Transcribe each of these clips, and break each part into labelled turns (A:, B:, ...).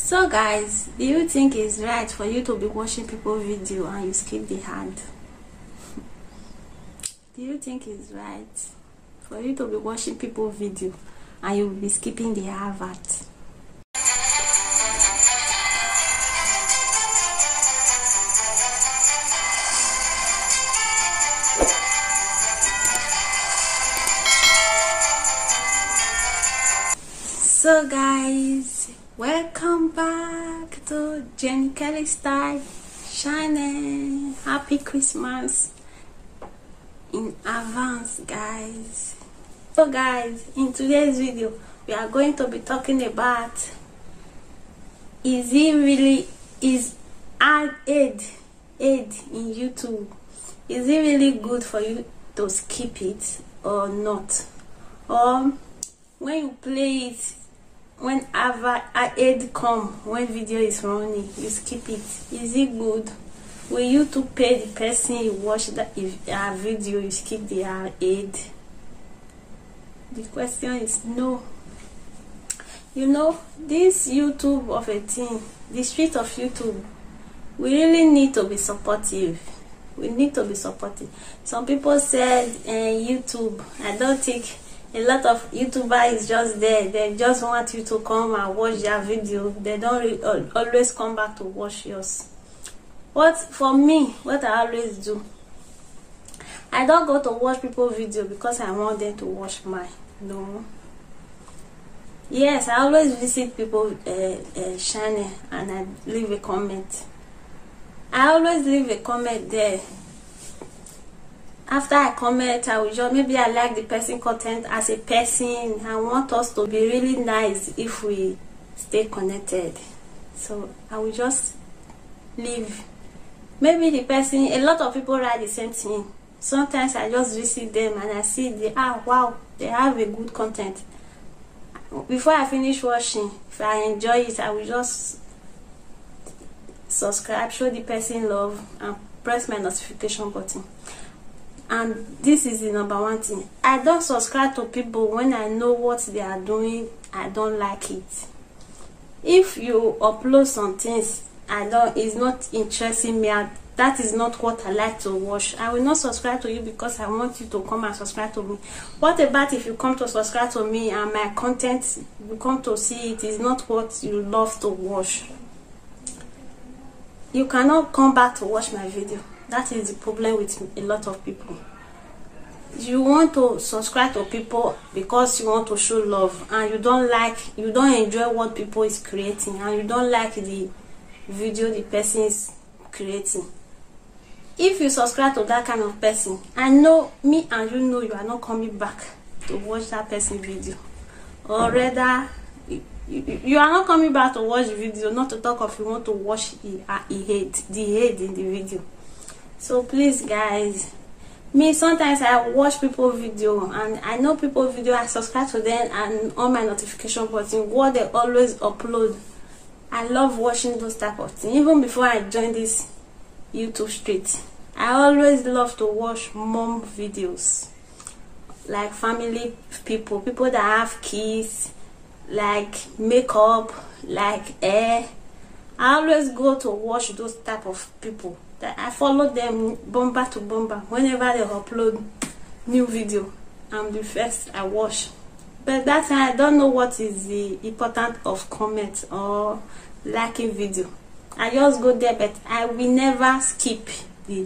A: So guys, do you think it's right for you to be watching people video and you skip the ad? Do you think it's right for you to be watching people video and you'll be skipping the advert? So guys, welcome back to Jenny Kelly Style Channel. Happy Christmas in advance, guys. So guys, in today's video we are going to be talking about is ad in YouTube, is it really good for you to skip it or not? Or when you play it, when ad come, when video is running, you skip it. Is it good? Will you to pay the person you watch that if a video you skip the ad? The question is no. You know, this YouTube of a thing, the street of YouTube, we really need to be supportive. We need to be supportive. Some people said YouTube, I don't think a lot of YouTubers is just there. They just want you to come and watch their video. They don't always come back to watch yours. For me, what I always do, I don't go to watch people video because I want them to watch mine. No. Yes, I always visit people channel and I leave a comment. I always leave a comment there. After I comment, I will just, maybe I like the person content as a person. I want us to be really nice if we stay connected. So I will just leave. Maybe the person, a lot of people write the same thing. Sometimes I just visit them and I see wow, they have a good content. Before I finish watching, if I enjoy it, I will just subscribe, show the person love, and press my notification button. And this is the number one thing. I don't subscribe to people when I know what they are doing. I don't like it. If you upload some things it's not interesting me, that is not what I like to watch, I will not subscribe to you because I want you to come and subscribe to me. What about if you come to subscribe to me and my content, you come to see it is not what you love to watch? You cannot come back to watch my video. That is the problem with a lot of people. You want to subscribe to people because you want to show love and you don't enjoy what people is creating and you don't like the video the person is creating. If you subscribe to that kind of person, I know me and you are not coming back to watch that person's video. Or rather, you are not coming back to watch the video, not to talk of you want to watch the head in the video. So please guys, me sometimes I watch people video and I know people video, I subscribe to them and on my notification button what they always upload. I love watching those type of things. Even before I joined this YouTube street, I always love to watch mom videos, like family people that have kids, like makeup, like hair. I always go to watch those type of people. That I follow them bumper to bumper. Whenever they upload new video, I'm the first I watch. But that time I don't know what is the importance of comment or liking video. I just go there, but I will never skip the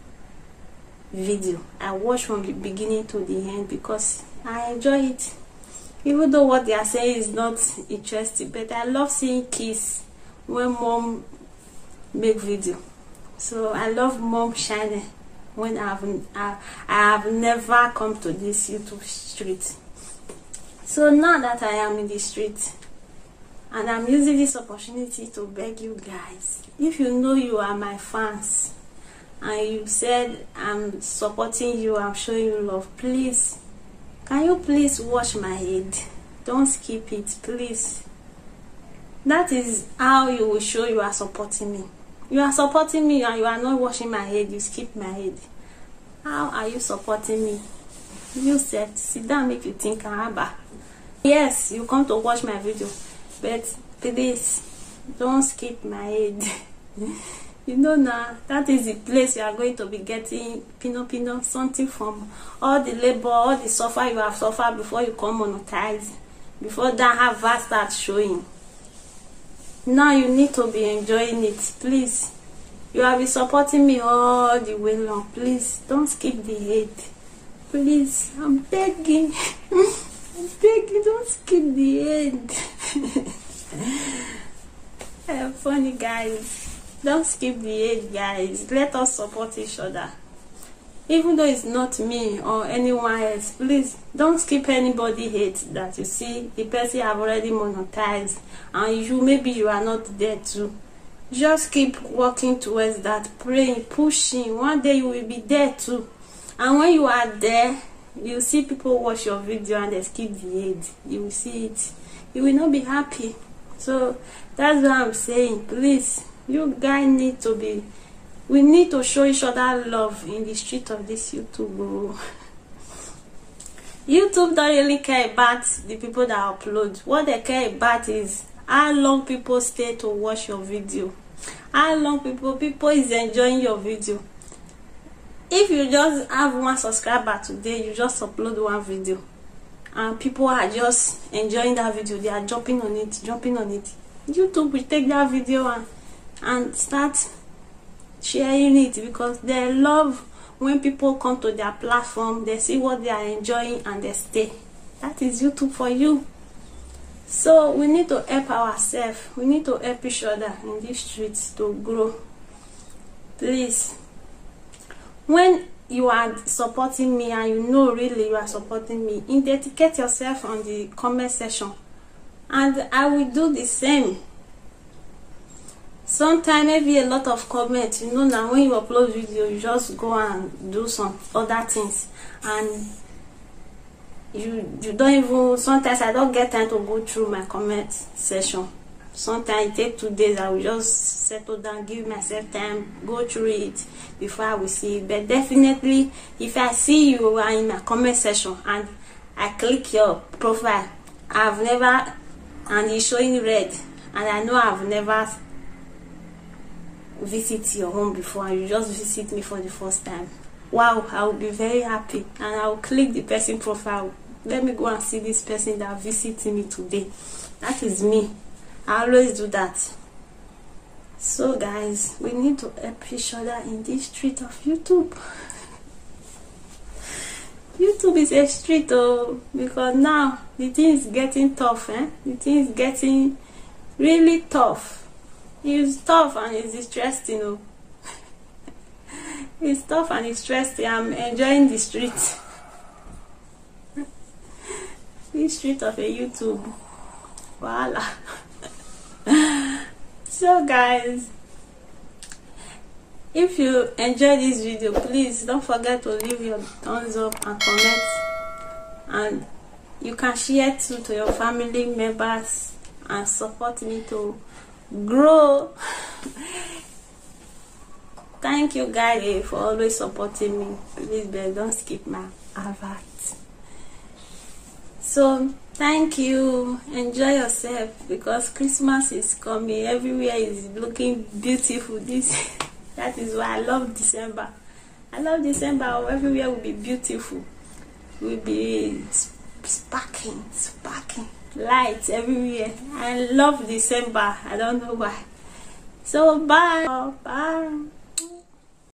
A: video. I watch from the beginning to the end because I enjoy it. Even though what they are saying is not interesting, but I love seeing kids when mom make video. So I love mom channel when I have never come to this YouTube street. So now that I am in the street and I'm using this opportunity to beg you guys, if you know you are my fans and you said I'm supporting you, I'm showing you love, please, can you please watch my head? Don't skip it, please. That is how you will show you are supporting me. You are supporting me and you are not watching my head, you skip my head. How are you supporting me? You said, sit down, make you think. Yes, you come to watch my video, but please don't skip my aid. You know now, that is the place you are going to be getting pino something from all the labor, all the suffer you have suffered before you come monetize, before that harvest starts showing. Now you need to be enjoying it. Please, you have been supporting me all the way long. Please don't skip the aid. Please, I'm begging. I'm begging, don't skip the aid. Funny guys. Don't skip the aid, guys. Let us support each other. Even though it's not me or anyone else, please don't skip anybody hate that you see the person have already monetized and you maybe you are not there too. Just keep working towards that, praying, pushing. One day you will be there too. And when you are there, you see people watch your video and they skip the aid. You will see it. You will not be happy. So that's what I'm saying. Please, you guys need to be, we need to show each other love in the street of this YouTube. YouTube don't really care about the people that upload. What they care about is how long people stay to watch your video, how long people is enjoying your video. If you just have 1 subscriber today, you just upload 1 video and people are just enjoying that video, they are jumping on it, YouTube will take that video and start sharing it, because they love when people come to their platform, they see what they are enjoying and they stay. That is YouTube for you. So we need to help ourselves, we need to help each other in these streets to grow. Please, when you are supporting me and you know really you are supporting me, dedicate yourself on the comment section and I will do the same. Sometimes maybe a lot of comments, you know, now when you upload video you just go and do some other things and you don't even, sometimes I don't get time to go through my comment section. Sometimes it takes 2 days. I will just settle down, give myself time, go through it before I will see it. But definitely if I see you are in my comment section and I click your profile, I've never, and it's showing red, and I know I've never visit your home before and you just visit me for the first time, wow, I will be very happy and I will click the person profile. Let me go and see this person that visited me today. That is me. I always do that. So guys, we need to help each other in this street of YouTube. YouTube is a street, oh, because now the thing is getting tough, the thing is getting really tough. It's tough and it's interesting, oh. It's tough and it's interesting. I'm enjoying the street. This street of a YouTube. Voila. So guys, if you enjoyed this video, please don't forget to leave your thumbs up and comment, and you can share too to your family members and support me to grow. Thank you guys for always supporting me. Please don't skip my advert. So thank you, enjoy yourself, because Christmas is coming, everywhere is looking beautiful. That is why I love December. I love December. Everywhere will be beautiful, will be sparking lights everywhere. I love December. I don't know why. So bye.